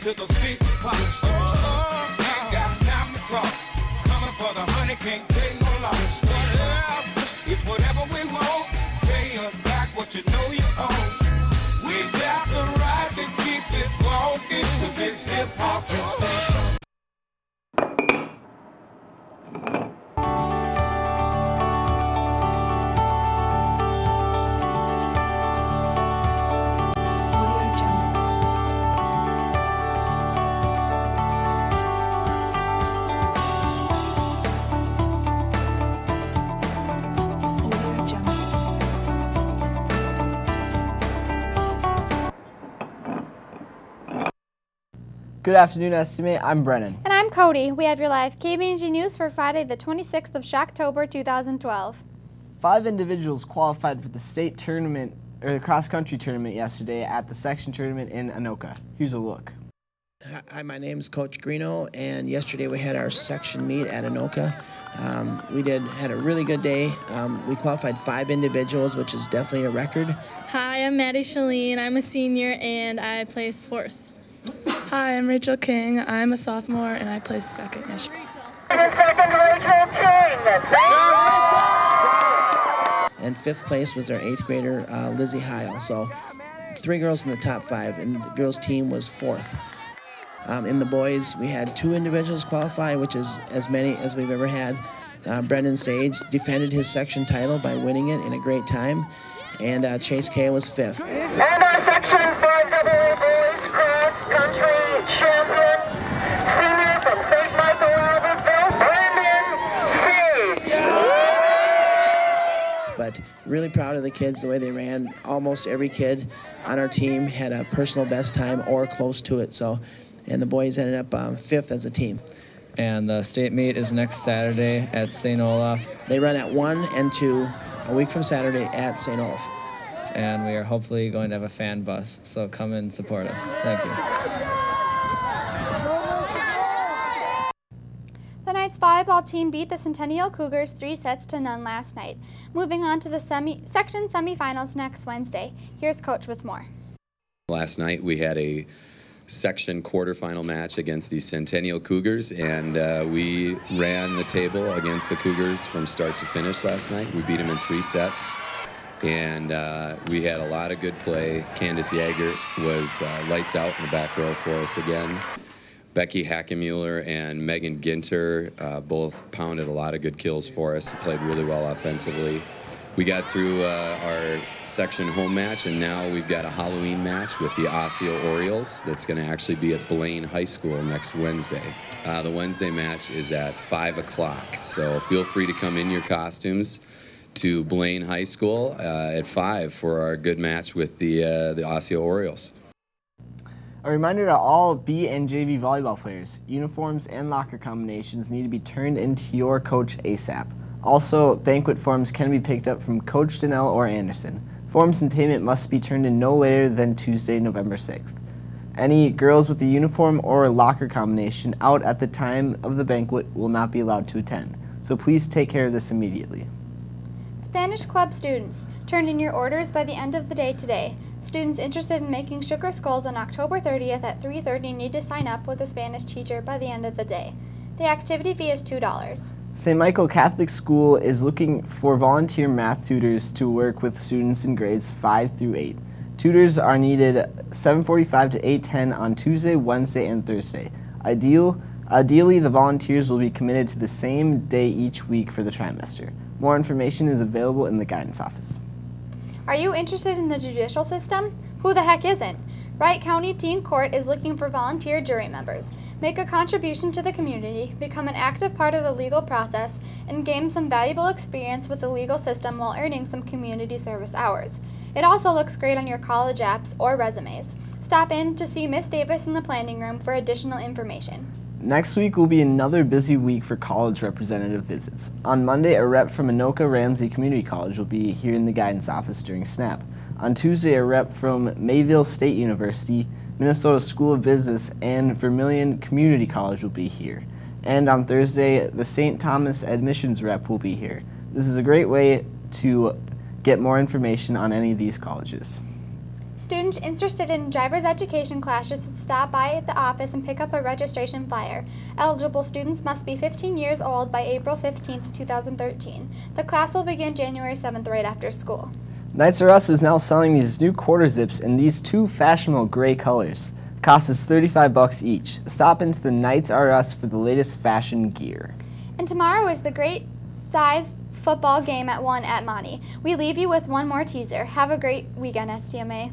till those speakers pop. Ain't got time to talk. Coming for the honey, can't take no loss. It's whatever we want. Pay us back what you know you owe. We got the right to keep this walking, 'cause it's hip-hop justice. Good afternoon, STMA. I'm Brennan. And I'm Cody. We have your live KBNG news for Friday, the 26th of Shocktober, 2012. 5 individuals qualified for the state tournament, or the cross-country tournament yesterday at the section tournament in Anoka. Here's a look. Hi, my name is Coach Greeno, and yesterday we had our section meet at Anoka. We had a really good day. We qualified 5 individuals, which is definitely a record. Hi, I'm Maddie Shalene. I'm a senior, and I placed 4th. Hi, I'm Rachel King. I'm a sophomore, and I placed 2nd yesterday. And 5th place was our 8th grader, Lizzie Heil. So 3 girls in the top 5, and the girls' team was 4th. In the boys, we had 2 individuals qualify, which is as many as we've ever had. Brendan Sage defended his section title by winning it in a great time, and Chase Kay was 5th. And our Section 5AA boys cross-country champion, senior from St. Michael, Albertville, Brendan Sage. But really proud of the kids, the way they ran. Almost every kid on our team had a personal best time or close to it. And the boys ended up 5th as a team. And the state meet is next Saturday at St. Olaf. They run at 1 and 2 a week from Saturday at St. Olaf. And we are hopefully going to have a fan bus, so come and support us. Thank you. The Knights volleyball team beat the Centennial Cougars 3-0 last night. Moving on to the section semifinals next Wednesday. Here's Coach with more. Last night we had a section quarterfinal match against the Centennial Cougars, and we ran the table against the Cougars from start to finish last night. We beat them in 3 sets, and we had a lot of good play. Candace Yeager was lights out in the back row for us again. Becky Hackemuller and Megan Ginter both pounded a lot of good kills for us and played really well offensively. We got through our section home match, and now we've got a Halloween match with the Osseo Orioles that's going to actually be at Blaine High School next Wednesday. The Wednesday match is at 5 o'clock, so feel free to come in your costumes to Blaine High School at 5 for our good match with the Osseo Orioles. A reminder to all B and JV volleyball players, uniforms and locker combinations need to be turned into your coach ASAP. Also, banquet forms can be picked up from Coach Donnell or Anderson. Forms and payment must be turned in no later than Tuesday, November 6th. Any girls with a uniform or locker combination out at the time of the banquet will not be allowed to attend, so please take care of this immediately. Spanish Club students, turn in your orders by the end of the day today. Students interested in making sugar skulls on October 30th at 3:30 need to sign up with a Spanish teacher by the end of the day. The activity fee is $2. St. Michael Catholic School is looking for volunteer math tutors to work with students in grades 5 through 8. Tutors are needed 7:45 to 8:10 on Tuesday, Wednesday, and Thursday. Ideally, the volunteers will be committed to the same day each week for the trimester. More information is available in the guidance office. Are you interested in the judicial system? Who the heck isn't? Wright County Teen Court is looking for volunteer jury members. Make a contribution to the community, become an active part of the legal process, and gain some valuable experience with the legal system while earning some community service hours. It also looks great on your college apps or resumes. Stop in to see Miss Davis in the planning room for additional information. Next week will be another busy week for college representative visits. On Monday, a rep from Anoka Ramsey Community College will be here in the guidance office during SNAP. On Tuesday, a rep from Mayville State University, Minnesota School of Business, and Vermilion Community College will be here. And on Thursday, the St. Thomas admissions rep will be here. This is a great way to get more information on any of these colleges. Students interested in driver's education classes should stop by the office and pick up a registration flyer. Eligible students must be 15 years old by April 15, 2013. The class will begin January 7th right after school. Knights R Us is now selling these new quarter zips in these two fashionable gray colors. The cost is $35 each. Stop into the Knights R Us for the latest fashion gear. And tomorrow is the great sized football game at 1 at Monty. We leave you with one more teaser. Have a great weekend, STMA.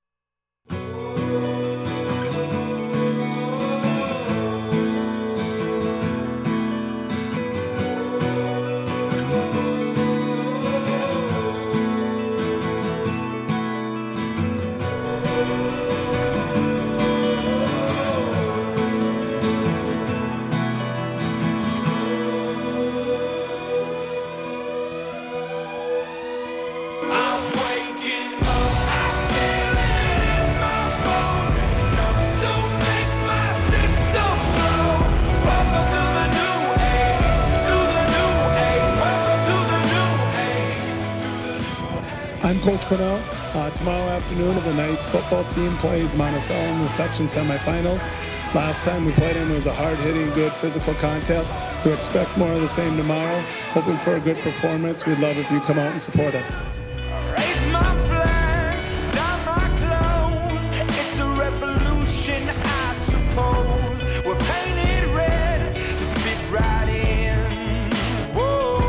I'm Coach Cornell. Tomorrow afternoon, the Knights football team plays Monticello in the section semifinals. Last time we played them, it was a hard-hitting, good physical contest. We expect more of the same tomorrow. Hoping for a good performance. We'd love if you come out and support us. Raise my flag, down my clothes. It's a revolution, I suppose. We're painted red to fit right in. Whoa.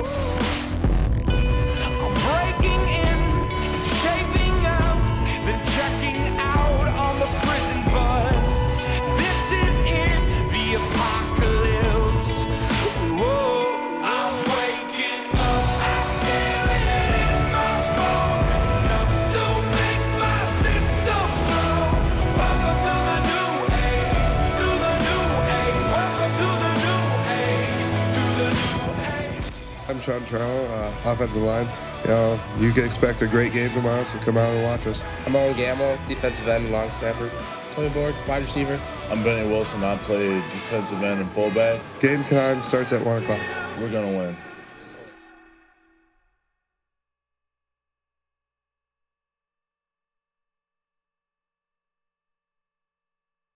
I'm breaking in, shaping up, then checking out on the prison bus. This is it, the apocalypse. Whoa. I'm waking up, I feel it in my bones. Enough to make my system blow. Welcome to the new age, to the new age. Welcome to the new age, to the new age. I'm Sean Trello, offensive line. You can expect a great game tomorrow, so come out and watch us. I'm Owen Gamble, defensive end and long snapper. Tony Borg, wide receiver. I'm Benny Wilson. I play defensive end and fullback. Game time starts at 1 o'clock. We're going to win.